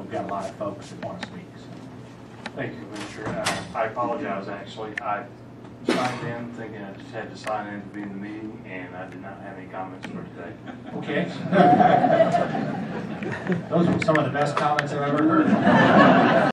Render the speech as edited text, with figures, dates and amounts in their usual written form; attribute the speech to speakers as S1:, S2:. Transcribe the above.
S1: we've got a lot of folks that want to speak. So.
S2: Thank you, Commissioner. I apologize, actually. I signed in thinking I just had to sign in to be in the meeting, and I did not have any comments for today.
S1: Okay. Those were some of the best comments I've ever heard.